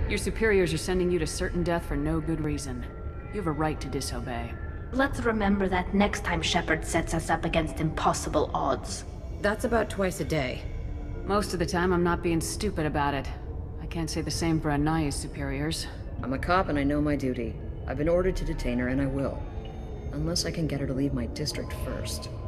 Your superiors are sending you to certain death for no good reason. You have a right to disobey. Let's remember that next time Shepard sets us up against impossible odds. That's about twice a day. Most of the time, I'm not being stupid about it. I can't say the same for Anaya's superiors. I'm a cop and I know my duty. I've been ordered to detain her and I will. Unless I can get her to leave my district first.